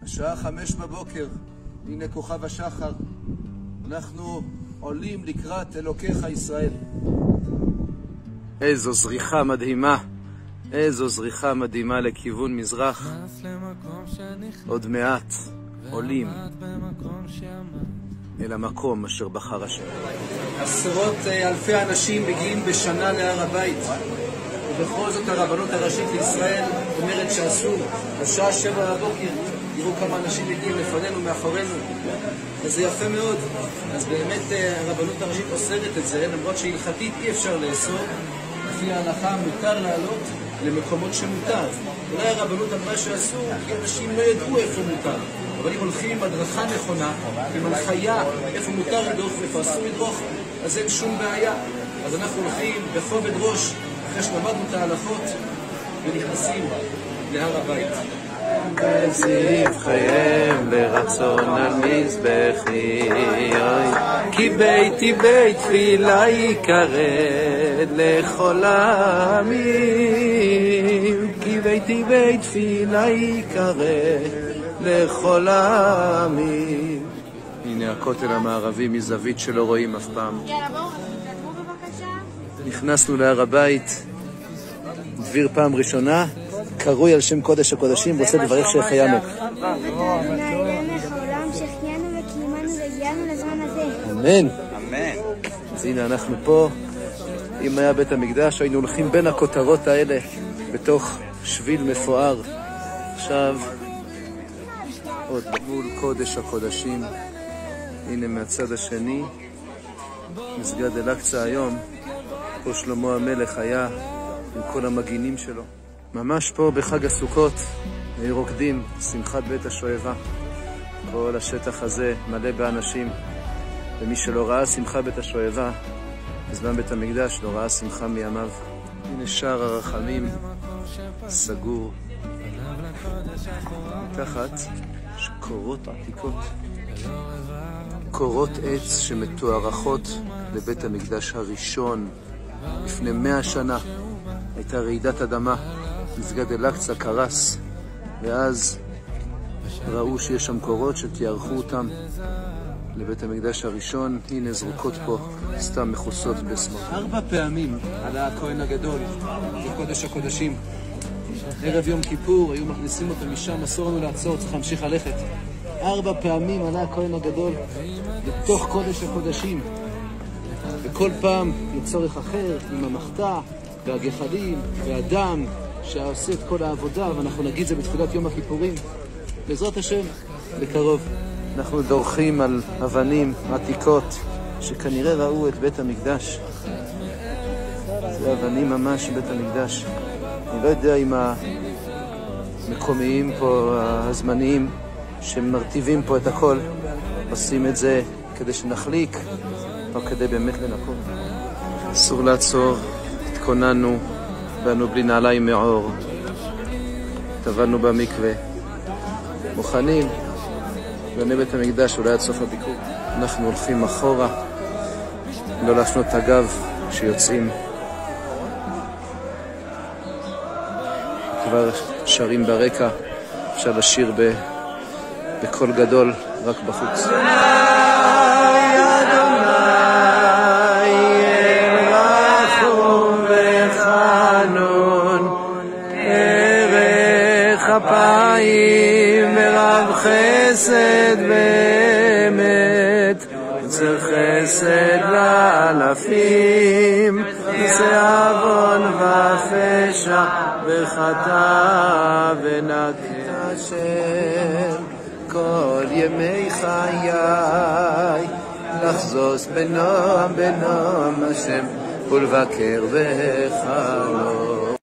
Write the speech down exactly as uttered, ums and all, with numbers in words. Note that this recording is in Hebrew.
השעה חמש בבוקר, הנה כוכב השחר. אנחנו עולים לקראת אלוקיך ישראל. איזו זריחה מדהימה, איזו זריחה מדהימה לכיוון מזרח. עוד מעט עולים אל המקום אשר בחר השם. עשרות אלפי אנשים מגיעים בשנה להר הבית, ובכל זאת הרבנות הראשית לישראל אומרת שאסור. בשעה שבע בבוקר תראו כמה אנשים מגיעים לפנינו, מאחורינו, וזה יפה מאוד. אז באמת הרבנות הראשית אוסרת את זה, למרות שהלכתית אי אפשר לאסור. לפי ההלכה מותר לעלות למקומות שמותר. אולי הרבנות אמרה שאסור כי אנשים לא ידעו איפה מותר, אבל אם הולכים עם הדרכה נכונה, עם הנחיה איפה מותר לדרוך ואיפה אסור לדרוך, אז אין שום בעיה. אז אנחנו הולכים בכובד ראש אחרי שלמדנו את ההלכות ונכנסים להר הבית. זיו חייהם לרצון על מזבחי, כי ביתי בית תפילה יקרא לכל העמים, כי ביתי בית תפילה יקרא לכל העמים. הנה הכותל המערבי מזווית שלא רואים אף פעם. יאללה בואו, תעצמו בבקשה. נכנסנו להר הבית, דביר פעם ראשונה, קרוי על שם קודש הקודשים, רוצה לברך שהחיינו. אמן. אז הנה אנחנו פה. אם היה בית המקדש היינו הולכים בין הכותרות האלה בתוך שביל מפואר. עכשיו עוד מול קודש הקודשים. הנה מהצד השני מסגד אל-אקצא. היום פה שלמה המלך היה עם כל המגינים שלו. ממש פה בחג הסוכות רוקדים שמחת בית השואבה. כל השטח הזה מלא באנשים, ומי שלא ראה שמחה בית השואבה בזמן בית המקדש לא ראה שמחה מימיו. הנה שער הרחמים סגור, מתחת קורות עתיקות, קורות עץ שמתוארכות לבית המקדש הראשון. לפני מאה שנה הייתה רעידת אדמה, מסגד אל-אקצא קרס, ואז ראו שיש שם קורות שתיארכו אותם לבית המקדש הראשון. הנה זרוקות פה, סתם מכוסות בשמאל. ארבע פעמים עלה הכהן הגדול לקודש הקודשים. ערב יום כיפור היו מכניסים אותו משם, אסור לנו לעצור, צריך להמשיך ללכת. ארבע פעמים עלה הכהן הגדול לתוך קודש הקודשים, וכל פעם לצורך אחר, עם המחתה והגחלים והדם שעושה את כל העבודה, ואנחנו נגיד את זה בתפילת יום הכיפורים בעזרת השם בקרוב. אנחנו דורכים על אבנים עתיקות שכנראה ראו את בית המקדש. זה אבנים ממש בית המקדש. אני לא יודע אם המקומיים פה, הזמניים שמרטיבים פה את הכל, עושים את זה כדי שנחליק או כדי באמת לנקות. אסור לעצור, התכוננו, באנו בלי נעליים מעור, טבלנו במקווה, מוכנים בני בית המקדש אולי עד סוף הביקור. אנחנו הולכים אחורה, לא להפנות את הגב כשיוצאים. כבר שרים ברקע, אפשר לשיר בקול גדול רק בחוץ. כפיים ורב חסד באמת, יוצר חסד לאלפים, יוצא עוון ופשע וחטא ונקה השם כל ימי חיי, לחזוס בנועם בנועם השם ולבקר בחלום.